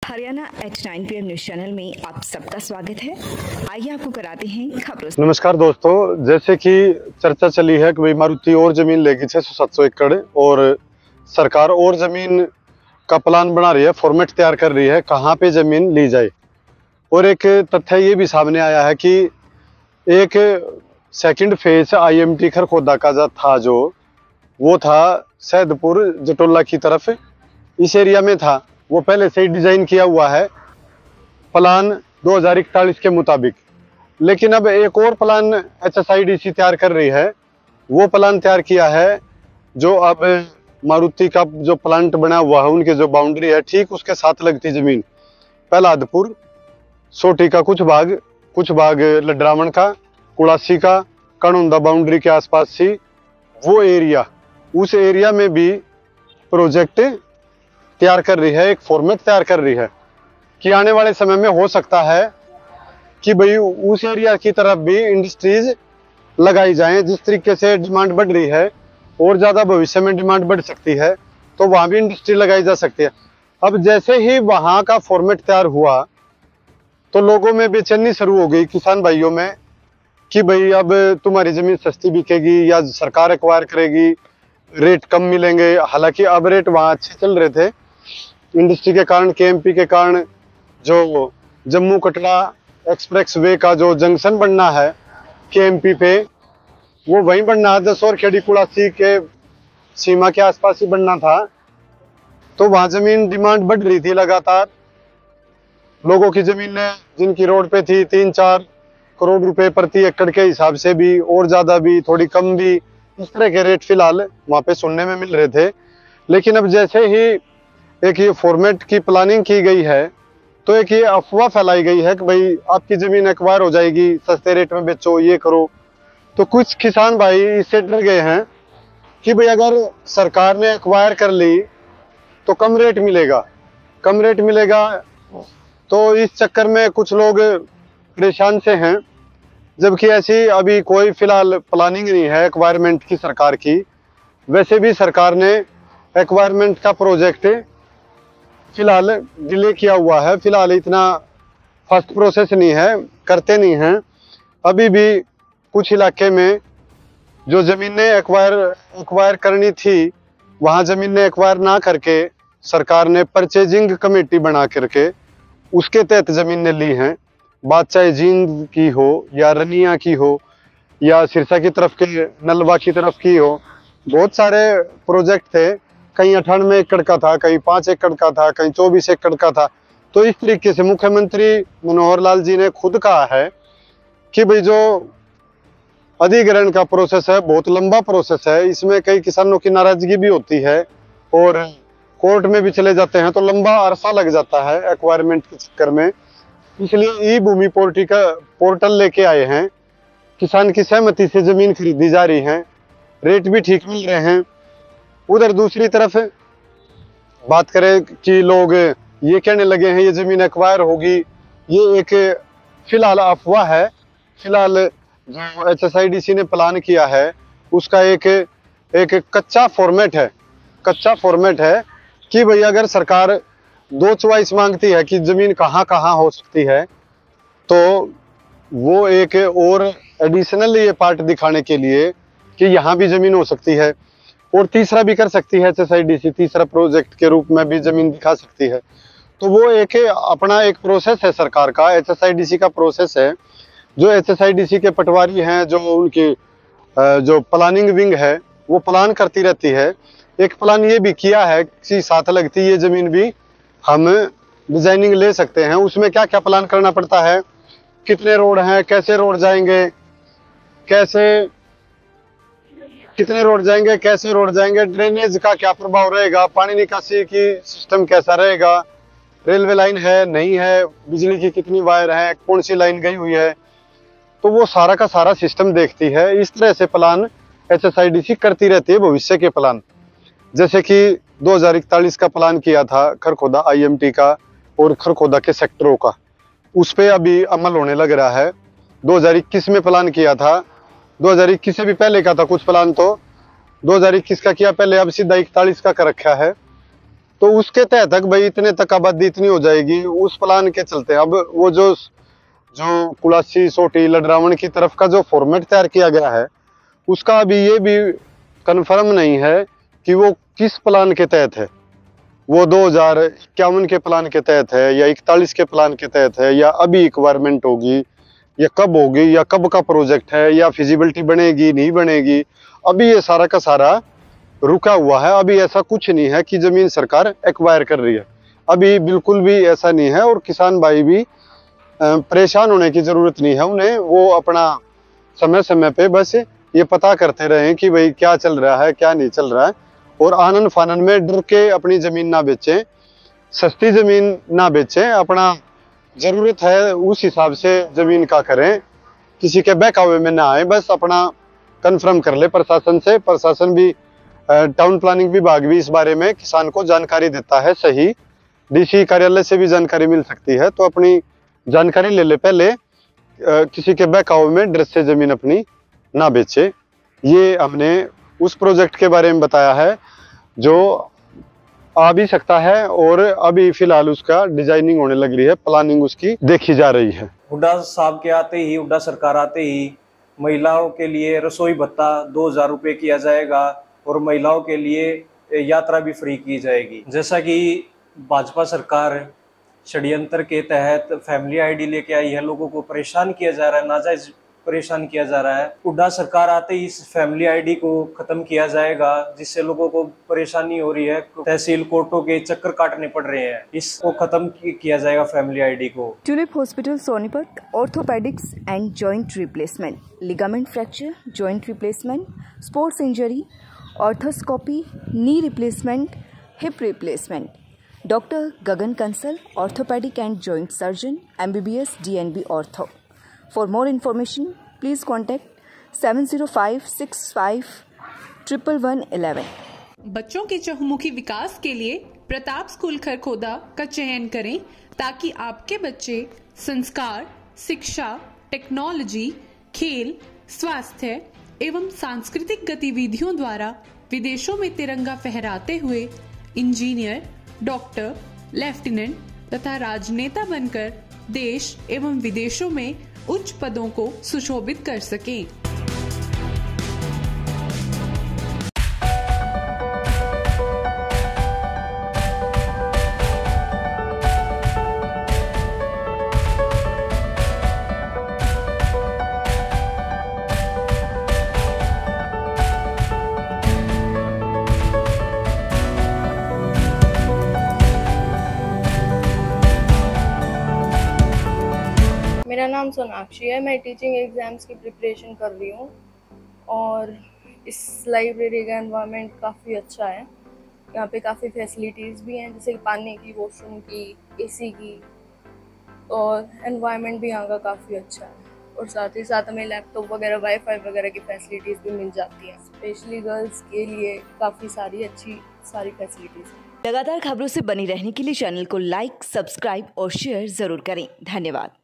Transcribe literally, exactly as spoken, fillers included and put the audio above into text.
Haryana H nine P M news channel में आप सबका स्वागत है। आइए आपको कराते हैं खबरों। नमस्कार दोस्तों, जैसे कि चर्चा चली है कि भाई मारुति और जमीन लेगी छह सौ सात सौ एकड़ और सरकार और जमीन का प्लान बना रही है, फॉर्मेट तैयार कर रही है कहाँ पे जमीन ली जाए। और एक तथ्य ये भी सामने आया है कि एक second phase I M T Kharkhoda का जो था जो वो था सैदपुर जटोला की तरफ, इस एरिया में था। वो पहले से ही डिजाइन किया हुआ है प्लान दो हज़ार इकतालीस के मुताबिक। लेकिन अब एक और plan H S I D C तैयार कर रही है। वो प्लान तैयार किया है जो अब मारुति का जो प्लांट बना हुआ है उनके जो बाउंड्री है ठीक उसके साथ लगती जमीन प्रहलादपुर सोटी का कुछ भाग, कुछ भाग लड्रावण का, कुड़ासी का, कणौंदा बाउंड्री के आसपास सी वो एरिया, उस एरिया में भी प्रोजेक्ट तैयार कर रही है, एक फॉर्मेट तैयार कर रही है कि आने वाले समय में हो सकता है कि भाई उस एरिया की तरफ भी इंडस्ट्रीज लगाई जाएं। जिस तरीके से डिमांड बढ़ रही है और ज़्यादा भविष्य में डिमांड बढ़ सकती है तो वहाँ भी इंडस्ट्री लगाई जा सकती है। अब जैसे ही वहाँ का फॉर्मेट तैयार हुआ तो लोगों में बेचैनी शुरू हो गई, किसान भाइयों में, कि भाई अब तुम्हारी ज़मीन सस्ती बिकेगी या सरकार एक्वायर करेगी, रेट कम मिलेंगे। हालांकि अब रेट वहाँ अच्छे चल रहे थे इंडस्ट्री के कारण, के एम पी के कारण। जो जम्मू कटरा एक्सप्रेस वे का जो जंक्शन बनना है के एम पी पे, वो वहीं बनना है, दस और खेड़ी कुड़ासी के सीमा के आसपास ही बनना था। तो वहाँ जमीन डिमांड बढ़ रही थी लगातार। लोगों की जमीन जिनकी रोड पे थी तीन चार करोड़ रुपए प्रति एकड़ के हिसाब से भी, और ज्यादा भी, थोड़ी कम भी, इस तरह के रेट फिलहाल वहाँ पे सुनने में मिल रहे थे। लेकिन अब जैसे ही एक ये फॉर्मेट की प्लानिंग की गई है तो एक ये अफवाह फैलाई गई है कि भाई आपकी जमीन एक्वायर हो जाएगी, सस्ते रेट में बेचो, ये करो। तो कुछ किसान भाई इससे डर गए हैं कि भाई अगर सरकार ने एक्वायर कर ली तो कम रेट मिलेगा, कम रेट मिलेगा। तो इस चक्कर में कुछ लोग परेशान से हैं, जबकि ऐसी अभी कोई फिलहाल प्लानिंग नहीं है एक्वायरमेंट की सरकार की। वैसे भी सरकार ने एक्वायरमेंट का प्रोजेक्ट फिलहाल डिले किया हुआ है, फिलहाल इतना फास्ट प्रोसेस नहीं है, करते नहीं हैं। अभी भी कुछ इलाके में जो ज़मीनें एक्वायर एक्वायर करनी थी वहाँ ज़मीनें एक्वायर ना करके सरकार ने परचेजिंग कमेटी बना करके उसके तहत ज़मीनें ली हैं। बात चाहे जींद की हो या रनिया की हो या सिरसा की तरफ के नलवा की तरफ की हो, बहुत सारे प्रोजेक्ट थे। कहीं अठानवे एकड़ का था, कहीं पाँच एकड़ का था, कहीं चौबीस एकड़ का था। तो इस तरीके से मुख्यमंत्री मनोहर लाल जी ने खुद कहा है कि भाई जो अधिग्रहण का प्रोसेस है बहुत लंबा प्रोसेस है, इसमें कई किसानों की नाराजगी भी होती है और कोर्ट में भी चले जाते हैं तो लंबा अरसा लग जाता है एक्वायरमेंट के चक्कर में। इसलिए ई भूमि पोर्टल का पोर्टल लेके आए हैं, किसान की सहमति से जमीन खरीदी जा रही है, रेट भी ठीक मिल रहे हैं। उधर दूसरी तरफ बात करें कि लोग ये कहने लगे हैं ये जमीन एक्वायर होगी, ये एक फिलहाल अफवाह है। फिलहाल जो H S I D C ने प्लान किया है उसका एक एक कच्चा फॉर्मेट है, कच्चा फॉर्मेट है कि भाई अगर सरकार दो चॉइस मांगती है कि जमीन कहाँ कहाँ हो सकती है तो वो एक और एडिशनल ये पार्ट दिखाने के लिए कि यहाँ भी जमीन हो सकती है, और तीसरा भी कर सकती है H S I D C, तीसरा प्रोजेक्ट के रूप में भी जमीन दिखा सकती है। तो वो एक अपना एक प्रोसेस है सरकार का, H S I D C का प्रोसेस है। जो H S I D C के पटवारी हैं, जो उनकी जो प्लानिंग विंग है वो प्लान करती रहती है। एक प्लान ये भी किया है कि साथ लगती ये जमीन भी हम डिजाइनिंग ले सकते हैं। उसमें क्या क्या प्लान करना पड़ता है, कितने रोड हैं, कैसे रोड जाएंगे, कैसे कितने रोड जाएंगे, कैसे रोड जाएंगे, ड्रेनेज का क्या प्रभाव रहेगा, पानी निकासी की सिस्टम कैसा रहेगा, रेलवे लाइन है नहीं है, बिजली की कितनी वायर है, कौन सी लाइन गई हुई है। तो वो सारा का सारा सिस्टम देखती है। इस तरह से plan H S I D C करती रहती है भविष्य के प्लान। जैसे कि दो हज़ार इकतालीस का प्लान किया था खरखोदा आई एम टी का और खरखोदा के सेक्टरों का, उस पर अभी अमल होने लग रहा है। दो हज़ार इक्कीस में प्लान किया था, दो हज़ार इक्कीस से भी पहले का था कुछ प्लान, तो दो हज़ार इक्कीस का किया पहले, अब सीधा इकतालीस का कर रखा है। तो उसके तहत तक भाई इतने तक आबादी इतनी हो जाएगी, उस प्लान के चलते अब वो जो जो कुलासी सोटी लडरावण की तरफ का जो फॉर्मेट तैयार किया गया है उसका अभी ये भी कंफर्म नहीं है कि वो किस प्लान के तहत है, वो दो हजार इक्यावन के प्लान के तहत है या इकतालीस के प्लान के तहत है या अभी रिक्वायरमेंट होगी या कब होगी या कब का प्रोजेक्ट है या फिजिबिलिटी बनेगी नहीं बनेगी। अभी ये सारा का सारा रुका हुआ है। अभी ऐसा कुछ नहीं है कि जमीन सरकार एक्वायर कर रही है, अभी बिल्कुल भी ऐसा नहीं है। और किसान भाई भी परेशान होने की जरूरत नहीं है, उन्हें वो अपना समय समय पे बस ये पता करते रहे कि भाई क्या चल रहा है क्या नहीं चल रहा है, और आनन फानन में डर के अपनी जमीन ना बेचें, सस्ती जमीन ना बेचें, अपना जरूरत है उस हिसाब से जमीन का करें, किसी के बहकावे में ना आए, बस अपना कंफर्म कर ले प्रशासन से। प्रशासन भी टाउन प्लानिंग विभाग भी इस बारे में किसान को जानकारी देता है सही, डीसी कार्यालय से भी जानकारी मिल सकती है, तो अपनी जानकारी ले ले पहले, किसी के बहकावे में डर से जमीन अपनी ना बेचे। ये हमने उस प्रोजेक्ट के बारे में बताया है जो आ भी सकता है और अभी फिलहाल उसका डिजाइनिंग होने लग रही है, प्लानिंग उसकी देखी जा रही है। हुड्डा साहब के आते ही, हुड्डा सरकार आते ही महिलाओं के लिए रसोई भत्ता दो हजार रुपये किया जाएगा और महिलाओं के लिए यात्रा भी फ्री की जाएगी। जैसा कि भाजपा सरकार षड्यंत्र के तहत फैमिली आईडी लेके आई है, लोगों को परेशान किया जा रहा है, नाजायज परेशान किया जा रहा है। हुड्डा सरकार आते ही इस फैमिली आईडी को खत्म किया जाएगा, जिससे लोगों को परेशानी हो रही है, तहसील कोर्टों के चक्कर काटने पड़ रहे हैं, इसको खत्म किया जाएगा फैमिली आईडी को। Tulip hospital Sonipat, orthopaedics and joint replacement, ligament fracture, joint replacement, sports injury, arthroscopy, knee replacement, hip replacement. Doctor Gagan Kansal, orthopaedic and joint surgeon, M B B S D N B ortho. For more information, please contact seven zero five six five one one one one one। बच्चों के चहुमुखी विकास के लिए Pratap school Kharkhoda का चयन करें ताकि आपके बच्चे संस्कार, शिक्षा, टेक्नोलॉजी, खेल, स्वास्थ्य एवं सांस्कृतिक गतिविधियों द्वारा विदेशों में तिरंगा फहराते हुए इंजीनियर, डॉक्टर, लेफ्टिनेंट तथा राजनेता बनकर देश एवं विदेशों में उच्च पदों को सुशोभित कर सकें। मेरा नाम सोनाक्षी है, मैं टीचिंग एग्ज़ाम्स की प्रिपरेशन कर रही हूँ और इस लाइब्रेरी का एनवायरनमेंट काफ़ी अच्छा है। यहाँ पे काफ़ी फैसिलिटीज़ भी हैं, जैसे कि पानी की, वॉशरूम की, एसी की, और एनवायरनमेंट भी यहाँ का काफ़ी अच्छा है। और साथ ही साथ हमें लैपटॉप वगैरह, वाईफाई वगैरह की फैसिलिटीज़ भी मिल जाती हैं। स्पेशली गर्ल्स के लिए काफ़ी सारी अच्छी सारी फैसिलिटीज़ हैं। लगातार खबरों से बनी रहने के लिए चैनल को लाइक, सब्सक्राइब और शेयर जरूर करें। धन्यवाद।